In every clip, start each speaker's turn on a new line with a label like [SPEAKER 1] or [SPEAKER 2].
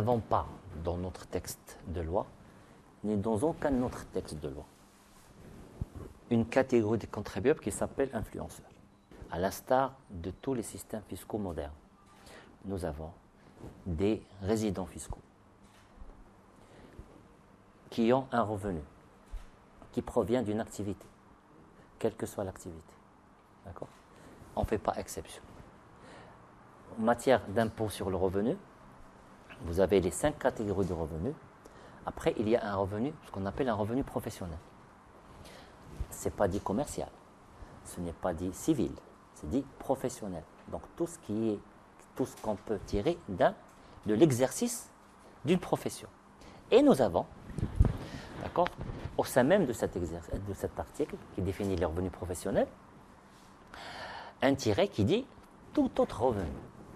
[SPEAKER 1] n'avons pas dans notre texte de loi, ni dans aucun autre texte de loi, une catégorie de contribuables qui s'appelle influenceurs. À l'instar de tous les systèmes fiscaux modernes, nous avons des résidents fiscaux qui ont un revenu qui provient d'une activité, quelle que soit l'activité. D'accord ? On ne fait pas exception. En matière d'impôt sur le revenu, vous avez les 5 catégories de revenus. Après, il y a un revenu, ce qu'on appelle un revenu professionnel. Ce n'est pas dit commercial, ce n'est pas dit civil, c'est dit professionnel. Donc tout ce qu'on peut tirer de l'exercice d'une profession. Et nous avons, d'accord, au sein même de cet article qui définit les revenus professionnels, un tiret qui dit tout autre revenu,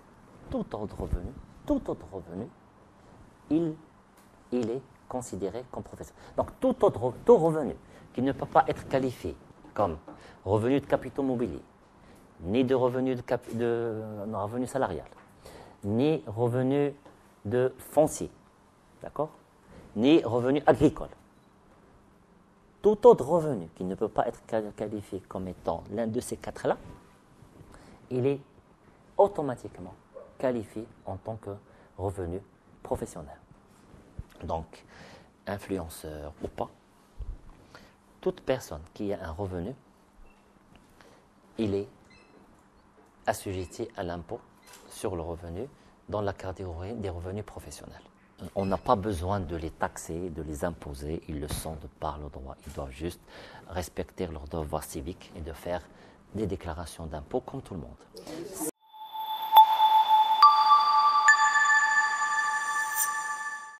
[SPEAKER 1] il est considéré comme professionnel. Donc tout revenu qui ne peut pas être qualifié comme revenu de capitaux mobiliers, ni de revenu revenu salarial, ni revenu de foncier, d'accord, ni revenu agricole. Tout autre revenu qui ne peut pas être qualifié comme étant l'un de ces 4-là, il est automatiquement qualifié en tant que revenu professionnel. Donc, influenceur ou pas, toute personne qui a un revenu, il est assujetti à l'impôt sur le revenu dans la catégorie des revenus professionnels. On n'a pas besoin de les taxer, de les imposer, ils le sont de par le droit. Ils doivent juste respecter leurs devoirs civiques et de faire des déclarations d'impôts comme tout le monde.